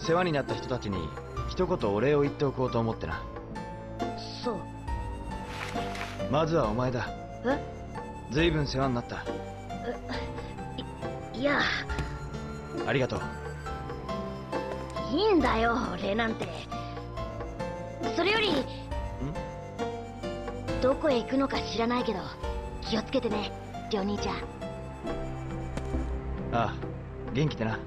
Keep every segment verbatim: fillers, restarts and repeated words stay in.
世話になった人たちに一言お礼を言っておこうと思ってな。 そう。 まずはお前だ。 え？ ずいぶん世話になった。 い、いや。 ありがとう。 いいんだよ、礼なんて。それより、どこへ行くのか知らないけど、気をつけてね、りょう兄ちゃん。 ああ、元気でな。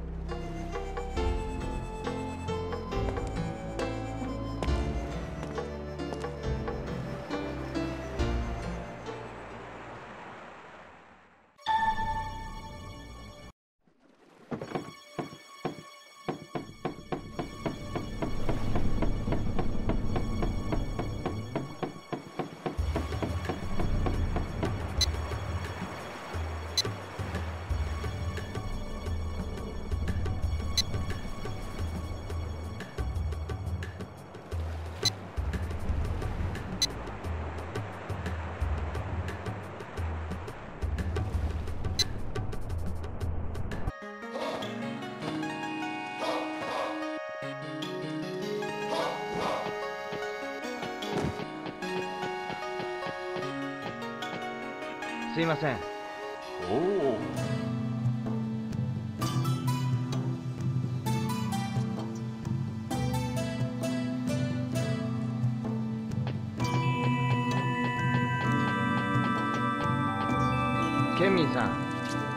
すいません。 おお。 ケンミンさん。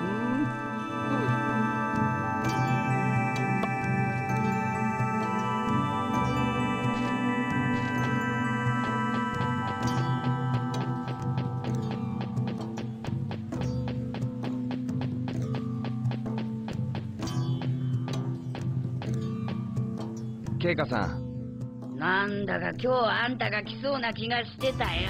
ケイカさん。 なんだか今日あんたが来そうな気がしてたよ。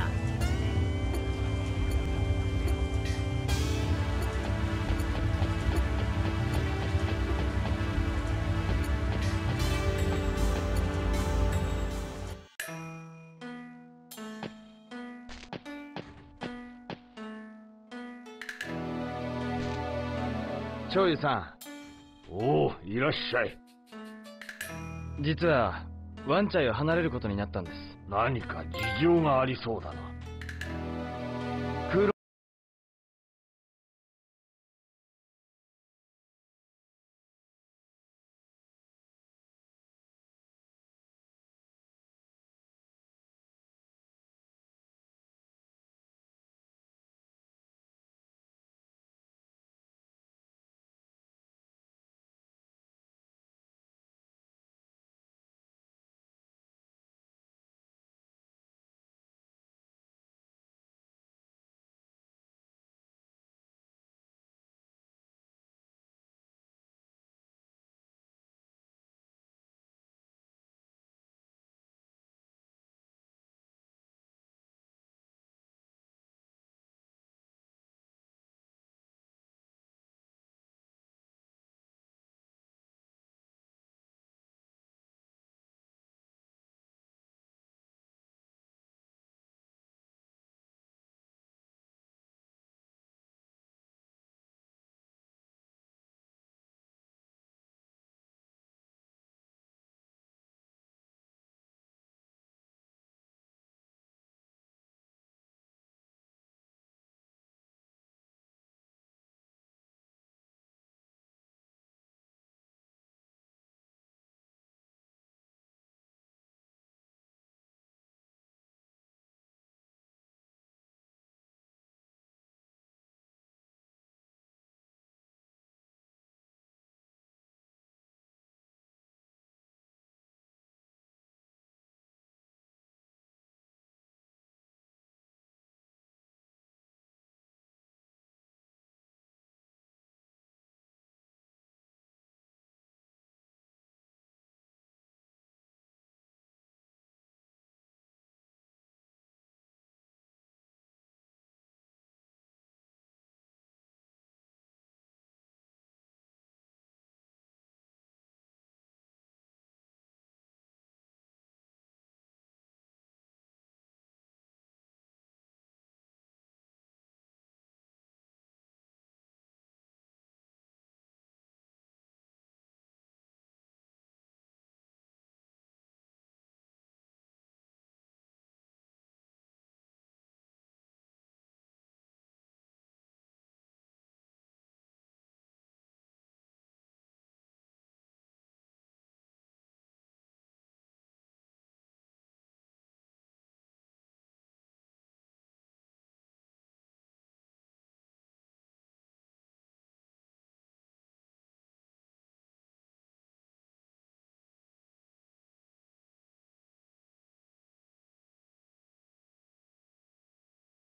長湯さん。おお、いらっしゃい。 実はワンチャイを離れることになったんです。 何か事情がありそうだな。